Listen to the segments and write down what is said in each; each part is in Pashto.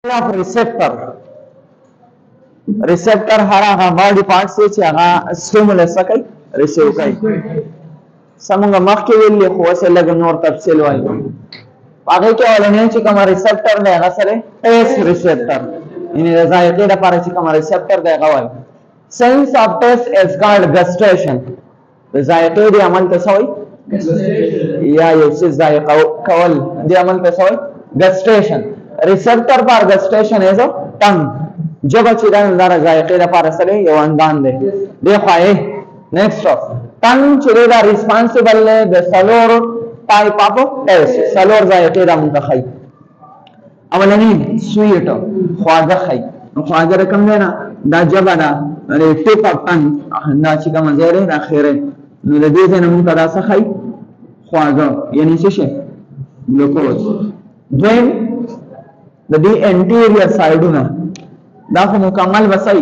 of receptor. Receptor hara body parts چې هغه stimulus کوي receive کوي. سمونږ مخکې ویلي خو اوس لږ نور تفصیل وایو. هغه کې اولنی چې کوم receptor دی هغه سره taste receptor. یعنی د ذایقې لپاره چې کوم receptor دی هغه وایي. Sense of taste is called gustation. د ذایقې دی عمل ته څه وایي؟ یا یو څه ذایقه کول دی عمل ته څه وایي؟ gustation. Receptor for gustation is a tongue. جب چې دا ذایقې لپاره سره یو اندام دی. دی خوایې next tongue چې دا responsible دی د سلور type of taste. سلور ذایقې را منتخب. اولنی sweet خواږه خي. خواږه رقم دی نه دا جبه دا tip of tongue دا چې کوم ځای دی اخیره نو د دې څخه موږ دا څه خي خواږه یعنی څه شي ګلوکوز. دویم د دې انټیریور سایډونه دا خو مکمل وسای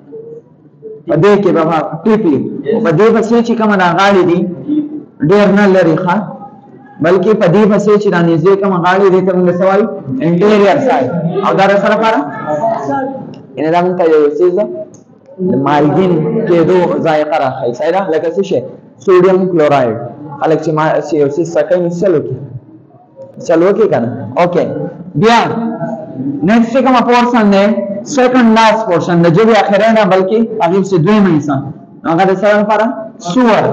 په دې کې به ټیپلی په دې پسې چې کوم دا غاړي دي ډېر نه لري ښه بلکې په دې پسې چې دا نږدې کوم غاړي دي ته موږ سوای انټیریور سایډ او دا سره لپاره ان دا موږ ته یو څه د مالګین کېدو ذایقه راخی سایدا لکه څه شي سوډیم کلوراید خلک چې ما یو څه سکه مثال وکړي چلو کې کنه اوکې بیا next का portion है second last portion है जो भी आखिर है ना बल्कि अगले से दो में इंसान अगर ऐसा फरा सुअर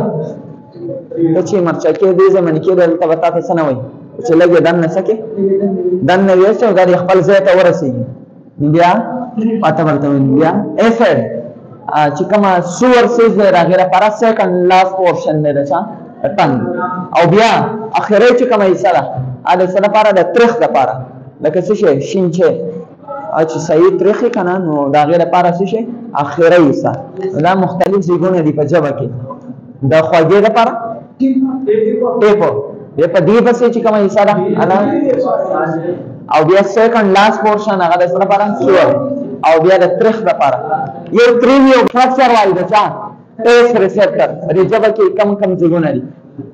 तो ची मरचा के दे जमन के दल तब बताते सना वही चले गए दन न सके दन ने वैसे उधर खपल से तो वरसी इंडिया पता पड़ता है इंडिया ऐसे चिकमा सुअर से रागेरा पारा सेकंड लास्ट पोर्शन ने रचा टन और बिया आखिर चिकमा इसला आदे सना पारा द त्रिख द पारा لکه څه شي شینچه چې صحیح طریقې کنه نو دا غیر لپاره څه شي اخیره ایسا دا مختلف ځایونه دي په جبه کې دا خواږه لپاره ټیپو په دې پسې چې کومه ایسا ده او بیا سیکنډ لاست پورشن هغه د سره لپاره سور او بیا د تریخ لپاره یو تریویو فراکچر وایي دا چا ټیسټ ریسپټر دې جبه کې کم کم ځایونه دي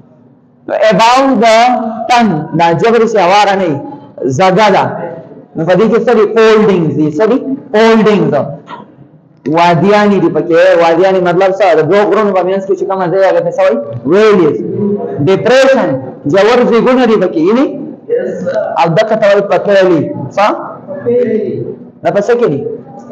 اباوت د ټن دا جبر سي اواره نه زګادا نو په دې کې سړي فولډینګز دي سړي فولډینګز وادیانی دي پکې وادیانی مطلب څه د دوه غرونو په منځ کې چې کومه ځای هغه ته څه وایي ویلیز ډیپریشن جوور زیګونه دي پکې یعنی او دغه ته وایي پتهلی څه دا پس کې دي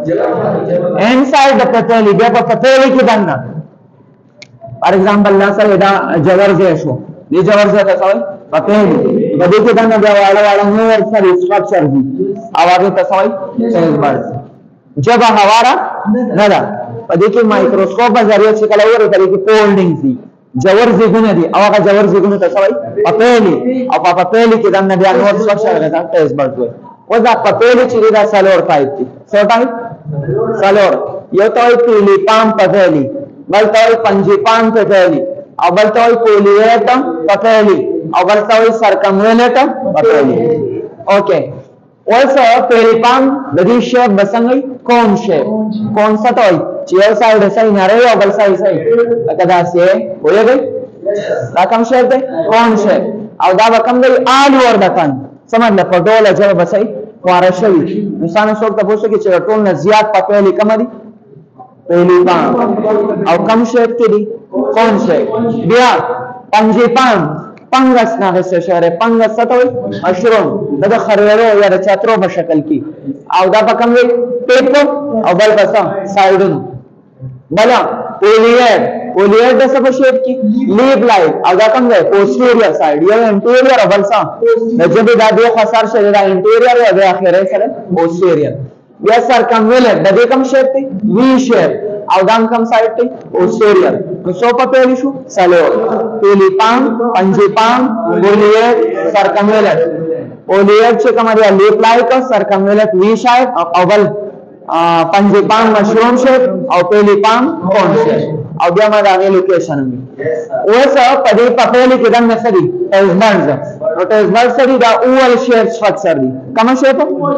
انساید د پتهلی بیا په پتهلی کې دنه فار ایگزامپل لا سره دا جوور ځای شو دې جوور ځای ته څه وایي پتهلی په دې کې دا نه واړه نور سره سټرکچر دي او هغه تاسو سیل بار جب هوارا نه ده په دې کې مایکروسکوپ په ذریعہ چې کله وره طریقې فولډینګ دي جوور زیګونه دي او هغه جوور زیګونه تاسو پتهلی او په پتهلی کې دا نه بیا نور سټرکچر راځي تاسو بار کوي او دا پتهلی چې دا سالور ټایپ دي څه ټایپ سالور یو ته پیلی پام پتهلی بل ته پنجی پام پتهلی او بل ته پولیټ پتهلی او بل ته سرکمولیټ پتهلی اوکے also peripan د دې شیپ بسنګي کون شیپ کون څه ته وي چې یو سایډ صحیح نه لري او بل سایډ صحیح لکه دا څه وایي دا کوم شیپ دی کون شیپ او دا کوم دی آل اور دکان سمجھ له په ډول چې بسای واره شوی مثال څوک ته پوښتنه کوي چې ټول نه زیات پتهلی کم دي peripan او کوم شیپ کې دي کون شیپ بیا پنجیپان پنګس نه څه شهره پنګس څه ته وي مشروم دا خریرو یا د چاترو په شکل کې او دا په کوم وي ټیپ او بل بسا سایډون بلا پولیټ د څه په شیپ کې لیب لایټ او دا کوم دی پوسټیریور سایډ یو انټیریور او بل څه د جبه دا دوه خسر شه دا انټیریور او د اخره سره پوسټیریور بیا سرکمولیټ د دې کوم شیپ دی وی شیپ او دام کم سایډ ته پوسټیریور نو سو په پیل شو سالور پیلیپان پنجیپان پولیټ سرکمولیټ پولیټ چې کومه دی لیپ لایک سرکمولیټ وی شیپ او بل پنجیپان مشروم شیپ او پیلیپان کون شیپ او بیا ما دا غي لوکیشن وي اوس په دې په پیل کې دنه سړي ټیزبرز نو ټیزبرز سړي دا اول شیپ سټرکچر دی کوم شیپ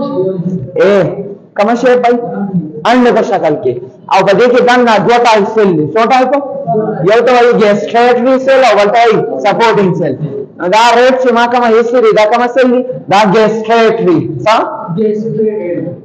کوم شیپ پای انډ په شکل کې او په دې کې دنه دوه ټایپ سیل دي څو ټایپ یو ته وایي ګیسټریټری سیل او بل ته وایي سپورټینګ سیل دا ریټ چې ما کومه هیڅ دا کومه سیل دي دا ګیسټریټری څه ګیسټریټری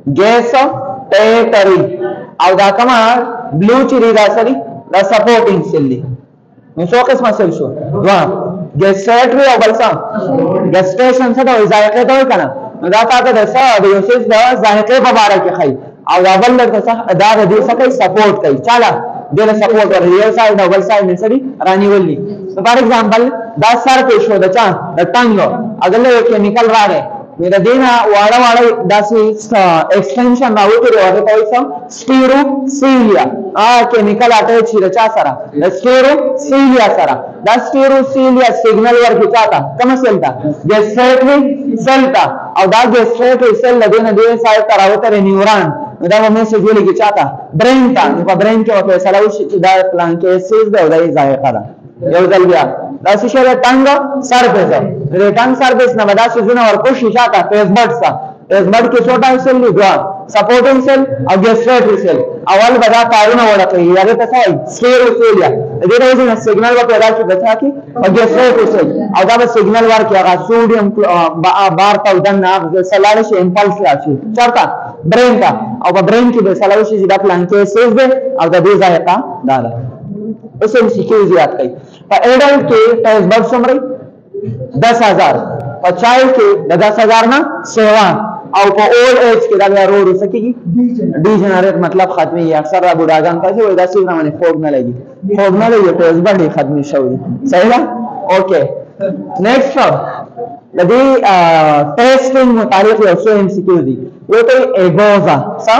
gas territory او دا کما blue چې دا سری دا supporting cell دی نو څو قسمه cell شو وا gastatory او بل څه gastation څه ډول ذایقه ته کنه نو دا تاسو د څه د یو څه د ذایقه په اړه کې خای او دا بل څه دا د دې څه کوي سپورټ کوي چاله دغه سپورټ ورته یو سایډ او بل سایډ نسړي رانیولې فار ایگزامپل دا سر کې شو د چا د ټنګ اگر له کیمیکل راغی میرا دینا واړه واړه داسې ایکسټنشن راوته دی هغه ته وایي سټیروسیلیا کیمیکل اټیچ شي د چا سره د سټیروسیلیا سره دا سټیروسیلیا سیګنل ورکړي چاته کوم سیل ته ګیسټریټری سیل ته او دا ګیسټریټری سیل له دې نه دې سایډ ته راوته نیورون دا به میسج ولګي چاته برین ته په برین کې په فیصله وشي چې دا پلان کې سیز دی او دا یې ذایقه ده یو ځل بیا دا څه شی ټنګ سرفیس د ټنګ سرفیس نه ودا سيزونه ورکو شیشه تا فیس بډ سا فیس بډ کې څوټا سیل دی دوا سپورټینګ سیل او ګیسټریټری سیل اول بدا پارونه وړکې هغه ته څه سټیروسیلیا دې راځي نه سیګنل ورته راځي بچا کې او ګیسټریټری سیل او دا به سیګنل ورکې هغه سوډیم بار تا ودن نه سلاله شي امپلس راشي چرته برین تا او په برین کې به سلاله شي دا پلان کې سیز دی او د دې ځایقه دا ده اوس هم سکیو زیات کوي په اډلټ کې فیس بډ څومره 10000 په چایلډ کې د 10000 نه سیوا او په اولډ ایج کې دا بیا ورو سکیږي ډیجنریټ مطلب ختمي اکثر را بوډاګان ته وایي دا څه نه خوب نه لګي فیس بډ ختمي شوی صحیح ده اوکې نیکسټ د دې ټیسټینګ متعلق یو څه ام سی کیو دي یو ته ایګوزا څه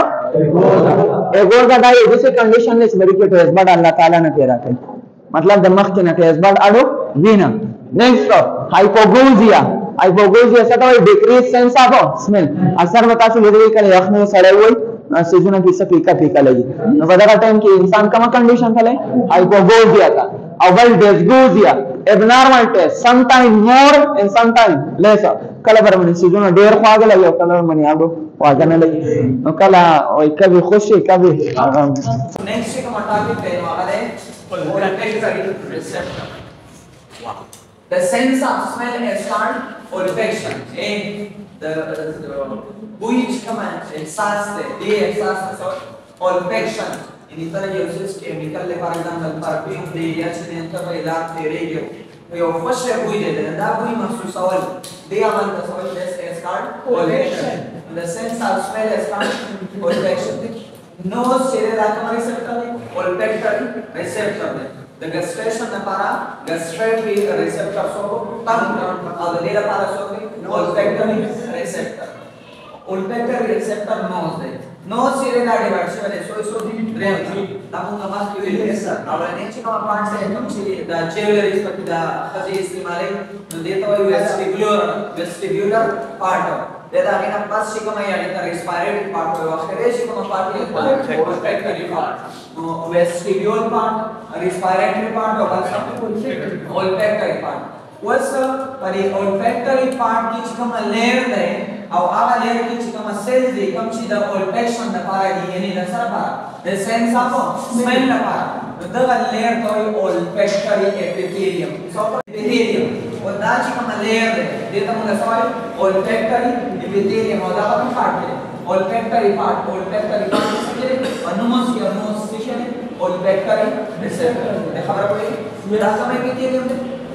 ایګوزا دا یو څه کنډیشن نه چې مری کې فیس بډ الله تعالی نه پیدا کړي مطلب د مخ کې نه فیس بډ اډو وینا نیکسټ هایپوګوزیا څه ته وایي ډیکریز سنس اف سمیل اثر وتا څه لري کله یخنه سره وایي سيزونه کې څه پیکا لګي نو په دا ټایم کې انسان کومه کنډیشن ته هایپوګوزیا تا او بل ډیسګوزیا abnormal taste sometimes more and sometimes less کله پر باندې سيزونه ډېر خواږه لګي او کله باندې اډو خواږه نه لګي نو کله وای کبي خوشي کبي next का टॉपिक है हमारे olfactory receptor the sense of smell is called olfaction and the which command एहसास है ये एहसास है olfaction इन तरह ये उस केमिकल ले फॉर एग्जांपल परफ्यूम दे या चेंटर पे इलाज दे रही है यो फर्स्ट बुई दे दा बुई महसूस अवल दे अमल का सवाल is called olfaction the sense of smell is called olfaction nose चेहरे रात हमारे receptor है olfactory receptor है the gustration na para gustatory receptor so tongue और the data para so olfactory receptor olfactory receptor nose है nose चेहरे ना डिवाइड से वाले so brain ताकि हम बात की है सर और नेक्स्ट का पार्ट है हम ची the cellular respect the खजी इस्तेमाल तो देता है vestibular part देता है ना पास शिकमा यानी का respiratory part है और करे शिकमा part है olfactory part vestibule part respiratory part और olfactory part वस पर ये olfactory part की शिकमा layer है और आगा layer की शिकमा cells है कम ची द olfaction न पारा यानी न सर पारा the sense of smell न पारा द layer तो olfactory epithelium so epithelium और दा शिकमा layer है देता मुझे सवाल olfactory epithelium और दा का part है olfactory part से अनुमस की अनुमस से olfactory receptor ने खबर पड़ी दा का epithelium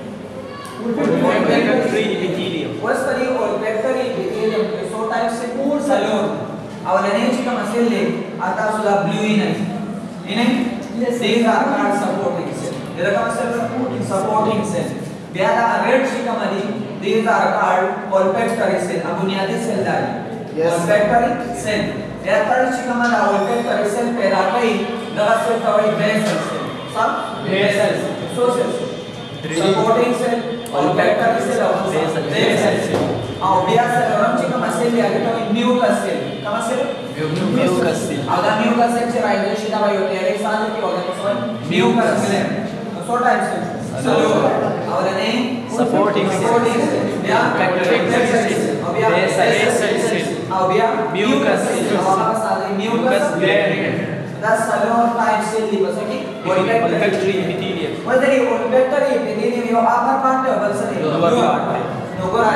olfactory epithelium वस पर ये olfactory epithelium के सो टाइप से पूर्ण सलोन और लेनेची का मसले आता सुला ब्लू इन्हें these are called supporting cell इधर का मसला supporting cell बियादा रेड शिकमरी these are called olfactory cell अब बुनियादी सेल दारी olfactory cell या थर्ड शिकमरा olfactory cell पैदा कई दवा से कवई basal cell सब basal cell supporting cell olfactory cell और basal cell और बियादा रम शिकमरा cell या तो mucus cell कमा cell mucus cell अगर mucus cell से राइजेशन दवा होती है एक साथ की होगा तो mucus cell so types और ने supporting cell या factory cell और या basal cell और या mucus cell हमारा साथ mucus layer that's salon type cell ली बस कि olfactory epithelium वैसे ही olfactory epithelium यो upper part है बस नहीं lower part है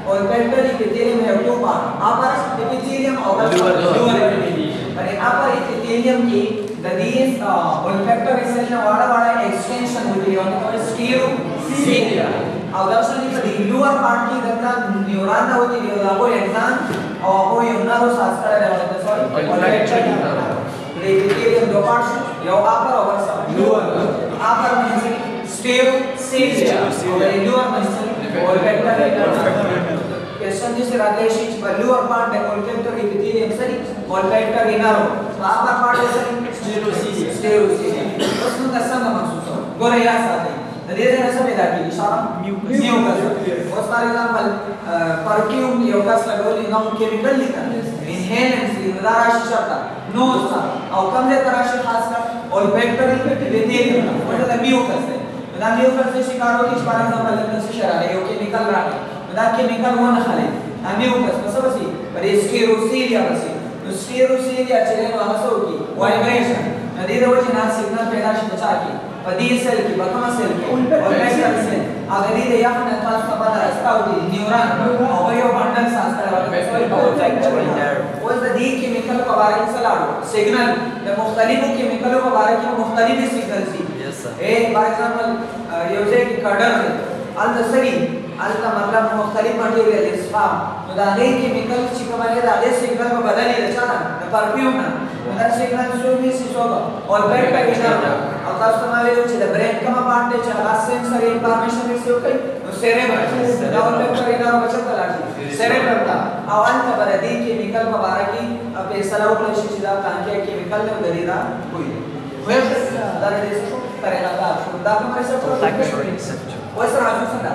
olfactory epithelium have two parts. Upper epithelium or lower epithelium. But in upper epithelium की these olfactory cells ने वाड़ा extension होती है और stereocilia. और दर्शन की the lower part की गंदा न्यूरॉन ना होती है वो एक्सान और वो यूनारो सास्कर है वाला sorry olfactory. The epithelium दो parts या upper और lower. Upper means stereocilia और lower means olfactory. Question this relationship by lower part the olfactory epithelium sorry olfactory nerve. So upper part is stereocilia. Stereocilia. उसमें कैसा महसूस हो? गोरे याद आते हैं. The reason is that the इशारा mucus. For example, perfume mucus लगोली नाम chemical लिखा है. Inhalants निदाराशी शब्द. Nose का. और कम ले तराशी खास कर olfactory epithelium. वो तो mucus है. ना mucus से शिकार होती है. For example, लगने से शराब है. वो chemical रहा है. ना chemical वो ना खाले. mucus मतलब बसी. पर stereocilia बसी. तो stereocilia चले ना हंसो की vibration. नदी तो वो जिना signal पैदा बचा की. पदी सेल की बकमा सेल की olfactory सेल. अगर ये या फिर नताश का पता रास्ता होती है न्यूरॉन और ये बंडल सांस का olfactory nerve. वो इस दी chemical का बारे में सलाह signal. द मुख्तलिफ chemical का बारे में मुख्तलिफ signal सी. एक for example ये कि कर्डर है. al-dasari al-का मतलब मुख्तलिफ मटेरियल है स्पाम. तो दाने chemical चिकमाने दाने signal को बदल ही रचा ना परफ्यूम ना. That signal should be sisoga or olfactory nerve. और कस्टमर ये जो the brain का पार्ट है चाहे sensory information receive करें तो cerebral. ना olfactory nerve बचत लागी cerebral था. आवाज़ का बारे दी chemical का बारे की अब ये सलाह उपलब्ध शिक्षा ताकि chemical ने उधरीदा हुई. वह दाने देश को करेगा था. शुद्धा का हमारे सब olfactory receptor. वैसा राजू संदा.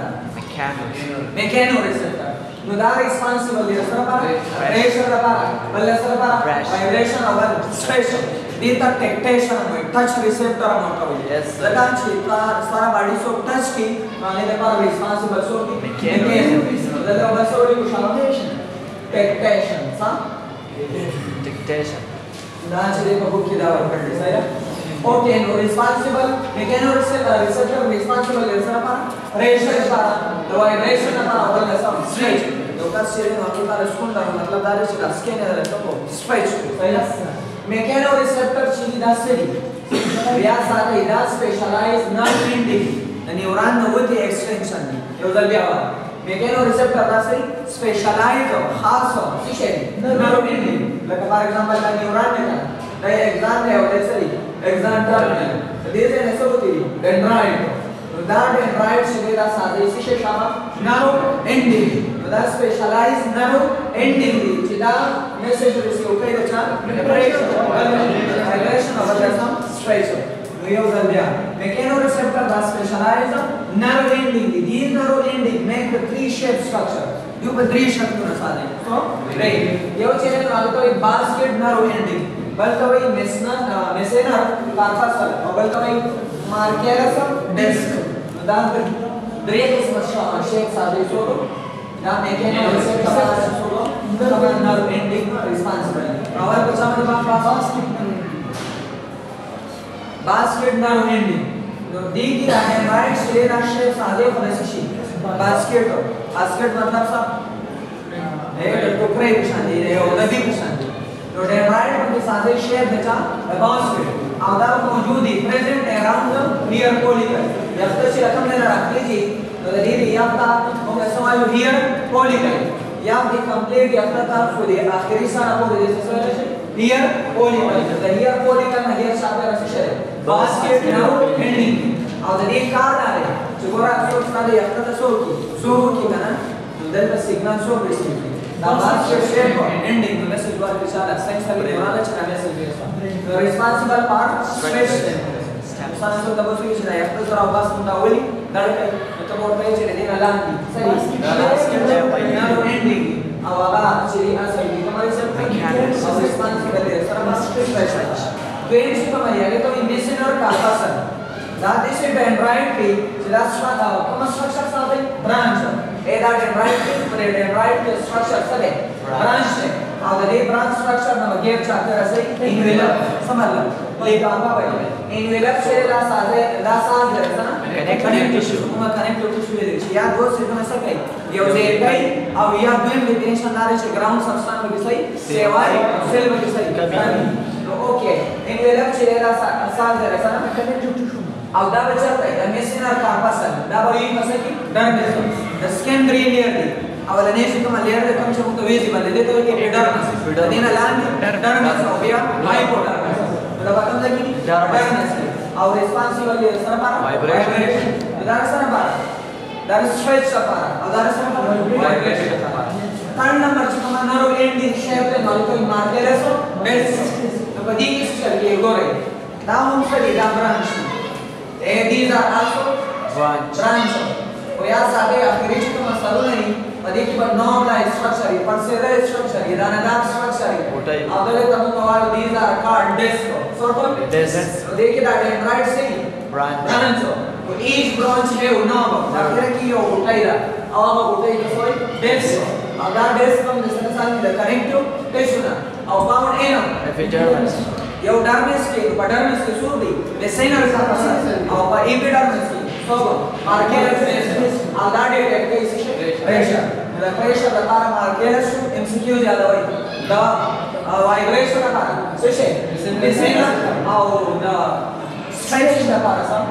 Mechanoreceptor. No that responsible is pressure vibration or stretch. Dita tactation touch receptor yes लगा चिपका सारा body so touch की माने देखो responsible so की mechanism लगा बस और कुछ foundation tactation सा tactation ना चले को की दावा कर दे सही okay no responsible mechanoreceptor responsible is pressure para the vibration para और सब stretch तो का शरीर में आपका रिस्पॉन्ड करना मतलब दारे से स्कैन है तो स्ट्रेच सही है मेकेनोरिसेप्टर चीज दासरी या साथे इदा स्पेशलाइज नर्व एंडिंग न्यूरॉन नोवती एक्सटेंशन ये उधर भी आवा मेकेनोरिसेप्टर दासरी स्पेशलाइज खास हो किसे nerve ending like for example the neuron है the exam है और सही exam terminal दिस है ऐसा होती है dendrite तो that dendrite से दा साथे किसे शामा nerve ending that specialized nerve ending the message receive okay the vibration of the some stretch we use the mechanoreceptor that specialized nerve ending these nerve ending make the three shape structure you put three shape to सादे so right ये चीज़ है तो एक basket nerve ending बल्कि वही मेसेनर कार्पसल और बल्कि वही Merkel's disc that break is shape सादे so now mechanoreceptor nerve ending responsible. Our कच्चा basket nerve ending. तो दी की right straight shape सादे फलसिशी basket मतलब सब एक टुकड़े शादी है और नदी की शादी. तो right मतलब सादे shape बचा basket. आधा मौजूद है present around the rear follicle. जब तक से रकम लेना रख लीजिए तो धीरे याफ्ता होगा समाज here follicle या भी complete याफ्ता था फुले आखिरी सारा हो जैसे solution here follicle the here follicle ना here शाबे रसिशे basket nerve ending और the एक कार्ड आ रहे जो गोरा सोच ना दे याफ्ता था सो की ना तो then the signal so receive the basket shape ending the message was विचार सेंस का भी knowledge का message है the responsible part stretch सारा तो तब उसकी चीज़ है याफ्ता जरा वास मुंडा वाली नड़के तो बोल पे चले दिन अलांगी सही nerve ending आवाज़ चली असर की हमारे सब और responsible है सारा बस stretch वेन्स को हमारी आगे तो इमेजिन और कार्पसल दादी से dendrite पे जिलास्वा का कम स्ट्रक्चर साथ है branch ए दा dendrite पे dendrite के स्ट्रक्चर साथ है branch है او د دې برانچ سټرکچر نه بغیر چاته رسي انویلپ سمجھ لیکن apa bhai envelope से ला साज रहता ना कनेक्टिव टिश्यू हम कनेक्टिव टिश्यू ले छी या दो से ऐसा कहीं ये उसे कहीं अब या दोन डेफिनेशन नारे से ग्राउंड सबस्टेंस में सही सेवा सेल में सही तो ओके envelope से ला साज रहता ना कनेक्टिव टिश्यू अब दा बचा है द मेसिनर कार्पस दा बड़ी मसे की डर्मिस द सेकेंडरी लेयर अवल नेशन कम लेयर कम से कम तो विजिबल देते हो कि डर्मिस देना लैंड डर्मिस हो गया हाइपोडर्मिस मतलब आता है कि डर्मिस और रिस्पांसिव वाली सर पर वाइब्रेशन इधर सर पर दर स्ट्रेच सर पर उधर सर पर वाइब्रेशन सर पर थर्ड नंबर जो हम नर्व एंडिंग शेप पे मॉलिक्यूल मार्कर है सो बेस तो बड़ी किस चलिए गोरे नाउ हम study the branch these are also branch और यार साथे आखिरी चीज तो मसालो नहीं अधिक पर नॉन लाइफ स्ट्रक्चर पर सेलर स्ट्रक्चर ये दानादार स्ट्रक्चर अगले तब तो these are called disc sort of disc तो देखिए दैट डेंड्राइट से branch तो each branch है नाम आखिर की यो उठाईला अब उठाई तो सॉरी disc अगर disc हम जिसने साथ में कनेक्टिव टिश्यू ना और बाउंड एनम एपिडर्मिस यो डर्मिस के एपिडर्मिस के शुरू दी मेसेनर का पसंद और एपिडर्मिस की सब मार्केलस आदाडे टेक इसे प्रेशर मतलब प्रेशर बता रहा मार्केलस एमसीक्यू ज्यादा हुई द वाइब्रेशन का से मेसेनर और द स्ट्रेच का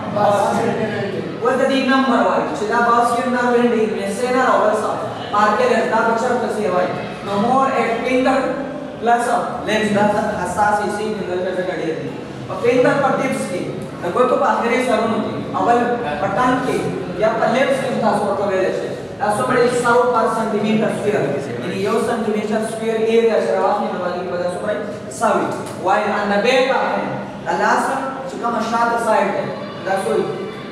पास what the number wise so that basket nerve ending mesener also market da bachar ka se wai no more at finger plus lens da hassas isi finger ka gadi thi और finger पर tips की लगो तो आखिरी सरन होती अवल बटन के या लेफ्ट से था सो को वेले से that's so many 100 centimeter square यानी यो centimeter square area शराब में वाली वजह से भाई सावी while on the back the last जो कम शाद साइड है that's so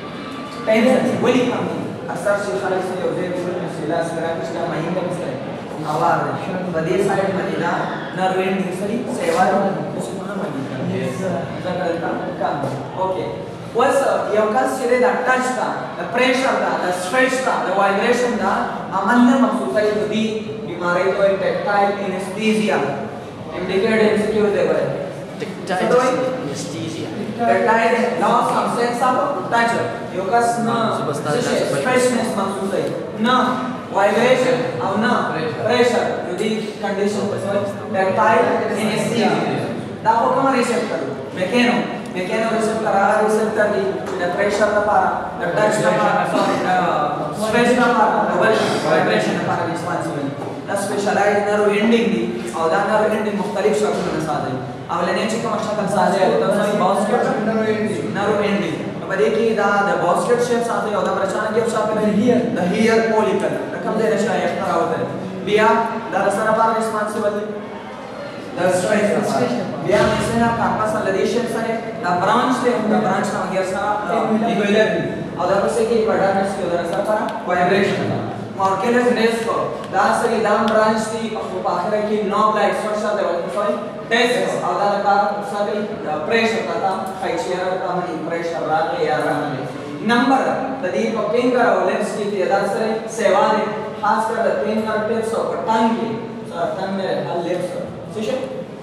टेंशन वली कम अक्सर से खाली से और जेब में सिला सरा कुछ का महीना में से आवाज बदे साइड मदीना नर्व एंडिंग सही सेवा उसको ना मदीना यस जगलता काम okay was you consider the touch the pressure the stretch the vibration अमन्य महसूस है तो भी बीमारी तो tactile anesthesia indicated MCQ दे बरे tactile anesthesia tactile loss of sense of touch yoga ना stretchness महसूस है ना vibration और ना pressure यदि condition tactile anesthesia दा को कम receptor mechano receptor receptor the pressure the para the touch the para stretch the para double vibration the para responsible the specialized nerve ending दी और दा nerve ending मुख्तलिफ शक्ल में साथ है अब लेने चाहिए कम शक्ल साथ है तो सही basket nerve ending अब देखिए दा the basket shape साथ है और दा प्रचार के साथ है the here molecule रकम दे रहा है एक्स्ट्रा होता है बिया दा सरा para responsible the stretch via mesena carpus laration sare the branch na gya sara equilibrium और दा से कि पढ़ाने से उधर सर para vibration markerless disc दा से दाम branch थी और आखिर की knob like structure the sorry disc और दा का सभी pressure का facial का मन pressure रात या रात number the deep finger और lips की दा से सेवा ने खास कर the finger tips और tongue की tongue में lips ठीक है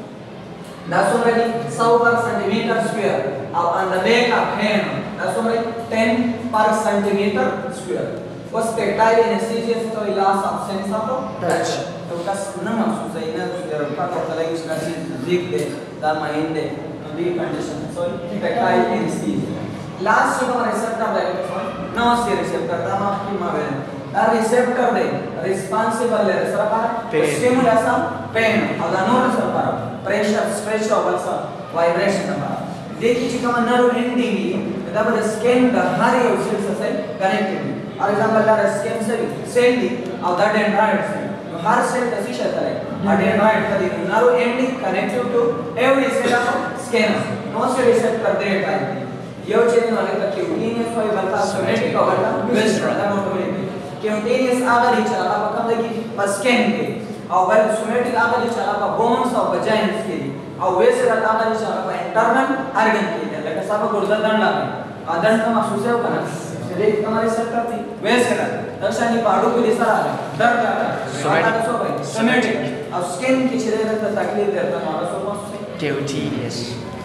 that's already 100 centimeter square on the back of hand that's already 10 per centimeter square was tactile anesthesia तो loss of sense of touch तो का ना महसूस है ना पता चला कि उसका चीज देख दे दा माइंड दे भी condition so tactile anesthesia last जो हमारे receptor है ना से receptor दा माफ की मावे दा receptor दे responsible है सर पर stimulus of pain और दा नो सर पर pressure stretch और also vibration का देखिए कि कम nerve ending दा बस skin दा हर एक सेल से connected और एग्जांपल दा skin से सेल दी और दा dendrite से हर सेल का शीशा है dendrite का दी nerve ending connected to every cell of skin most receptor there है ये चीज वाले का cutaneous और बता somatic और बता visceral दा मोटोमेटिक cutaneous आगे चला अब कम लगी बस skin के और वह सोमेटिक आगे चला का बोन्स और वजाइन्स के लिए और वैसे रहता आगे चला का इंटरनल ऑर्गन के लिए लेकिन सब गुर्दा दंड है दंड का महसूस है करना शरीर हमारे सेक्टर थी वैसे रहता दर्शनी पाड़ू के लिए सारा दर्द आता सोमेटिक अब स्किन की चीज़ें तक तकलीफ देता है हमारा सोमा Tedious.